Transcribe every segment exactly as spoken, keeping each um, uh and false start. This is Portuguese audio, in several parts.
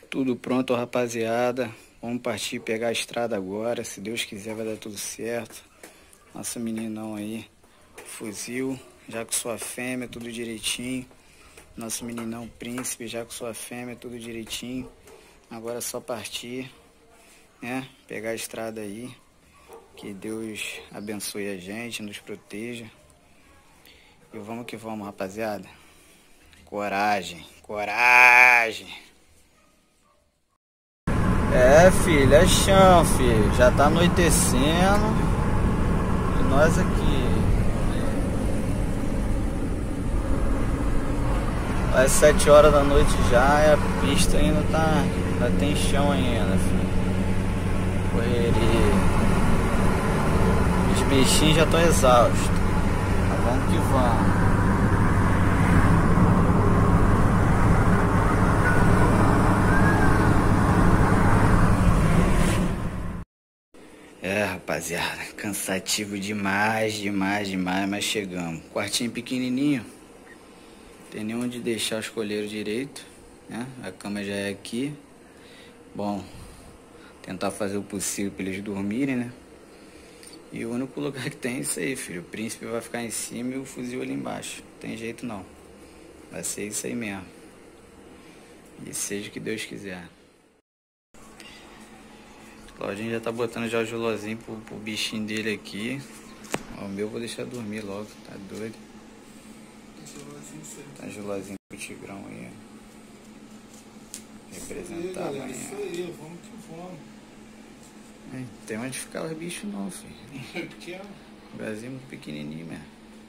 Tudo pronto, rapaziada. Vamos partir pegar a estrada agora. Se Deus quiser vai dar tudo certo. Nosso meninão aí, fuzil, já com sua fêmea, tudo direitinho. Nosso meninão príncipe, já com sua fêmea, tudo direitinho. Agora é só partir, né? Pegar a estrada aí. Que Deus abençoe a gente, nos proteja. E vamos que vamos, rapaziada. Coragem, coragem. É, filho, é chão, filho. Já tá anoitecendo. E nós aqui. Às sete horas da noite já e a pista ainda tá. Ainda tem chão ainda, filho. Correria. Os bichinhos já estão exaustos. Mas vamos que vamos. É, rapaziada, cansativo demais, demais, demais, mas chegamos. Quartinho pequenininho, tem nem onde deixar os colheiros direito, né? A cama já é aqui. Bom, tentar fazer o possível para eles dormirem, né? E o único lugar que tem é isso aí, filho. O príncipe vai ficar em cima e o fuzil ali embaixo. Não tem jeito não. Vai ser isso aí mesmo. E seja o que Deus quiser. Claudinho já tá botando já o gelozinho pro, pro bichinho dele aqui. Ó, o meu eu vou deixar dormir logo, tá doido? Tá gelozinho pro tigrão aí, ó. Representar aí, amanhã. Isso aí, vamos que vamos. Não tem onde ficar os bichos não, filho. É pequeno. Lugarzinho muito pequenininho mesmo.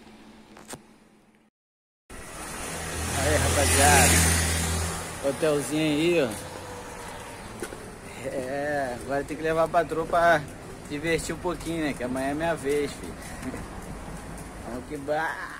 Aí, rapaziada. Hotelzinho aí, ó. É, agora tem que levar a patroa pra divertir um pouquinho, né? Que amanhã é minha vez, filho. Vamos que bah!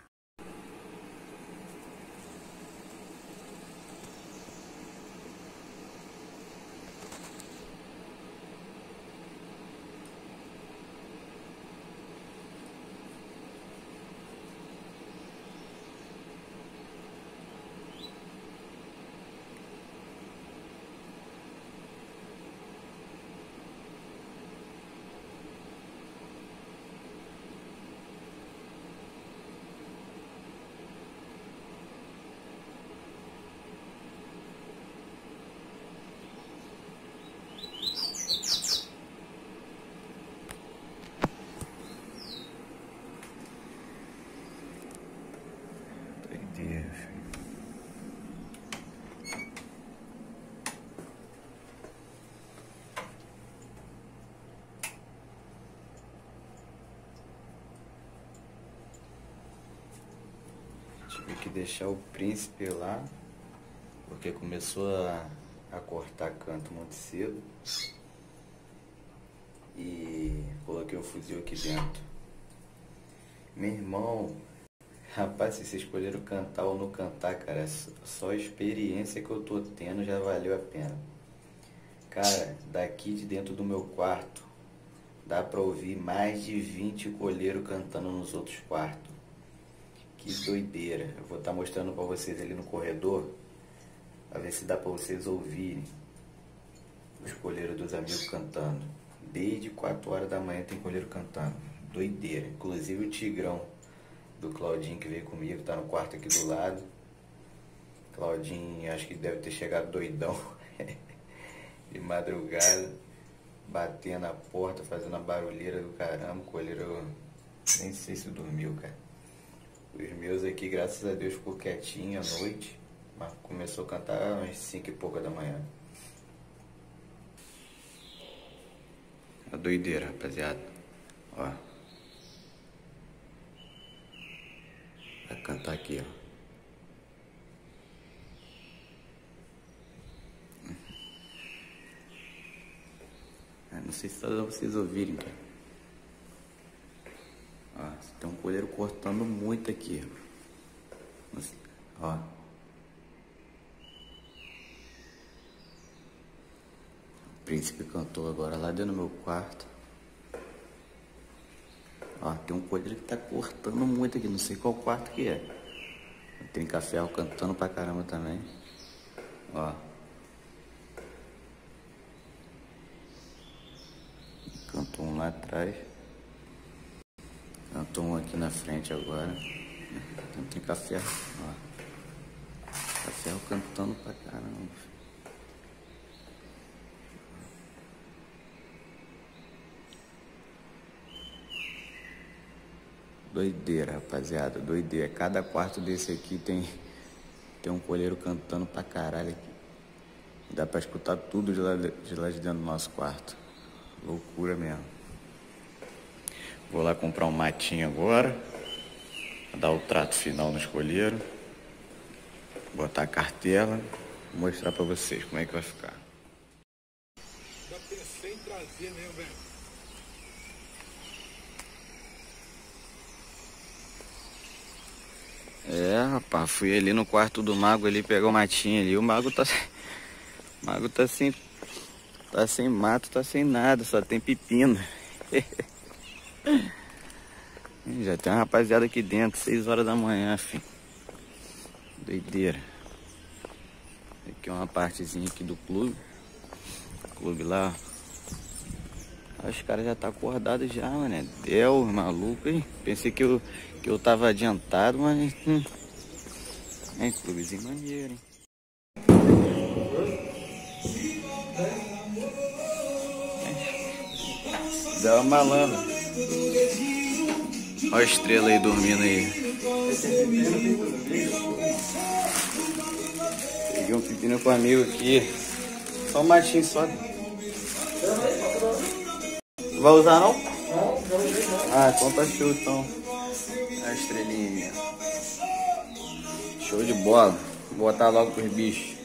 Tive que deixar o príncipe lá, porque começou a, a cortar canto muito cedo. E coloquei o fuzil aqui dentro. Meu irmão, rapaz, se vocês escolheram cantar ou não cantar, cara, só a experiência que eu tô tendo já valeu a pena. Cara, daqui de dentro do meu quarto, dá pra ouvir mais de vinte colheiros cantando nos outros quartos. Que doideira. Eu vou estar mostrando pra vocês ali no corredor, pra ver se dá pra vocês ouvirem os colheiros dos amigos cantando. Desde quatro horas da manhã tem colheiro cantando. Doideira. Inclusive o tigrão do Claudinho que veio comigo, tá no quarto aqui do lado. Claudinho, acho que deve ter chegado doidão de madrugada, batendo na porta, fazendo a barulheira do caramba. O colheiro, nem sei se dormiu, cara. Os meus aqui, graças a Deus, ficou quietinho à noite, mas começou a cantar às cinco e pouca da manhã. A doideira, rapaziada. Ó. Vai cantar aqui, ó. Eu não sei se tá dando pra vocês ouvirem, cara. Ó, tem um colheiro cortando muito aqui. Ó. O príncipe cantou agora lá dentro do meu quarto. Ó, tem um colheiro que tá cortando muito aqui. Não sei qual quarto que é. Tem café cantando pra caramba também. Ó. lá atrás. Cantou um aqui na frente agora. Tem café, ó. Café cantando pra caramba. Doideira, rapaziada, doideira. Cada quarto desse aqui tem, tem um coleiro cantando pra caralho aqui. Dá pra escutar tudo de lá de, lá de dentro do nosso quarto. Loucura mesmo. Vou lá comprar um matinho agora. Dar o trato final no escolheiro. Botar a cartela. Mostrar pra vocês como é que vai ficar. Já pensei em trazer mesmo, velho. É, rapaz, fui ali no quarto do mago ali pegar o matinho ali. O mago tá... O mago tá sem... Tá sem mato, tá sem nada, só tem pepino. Já tem uma rapaziada aqui dentro, seis horas da manhã, filho. Doideira. Aqui é uma partezinha aqui do clube. Clube lá. Os caras já tá acordados já, mano. Del, maluco, hein? Pensei que eu, que eu tava adiantado, mas... Hum. É, clubezinho maneiro, hein? Dá uma malandra. Olha a estrela aí dormindo aí. Peguei um pepino com um amigo aqui. Só um matinho só. Vai usar não? Ah, então tá show então. A estrelinha. Show de bola. Vou botar logo pros bichos.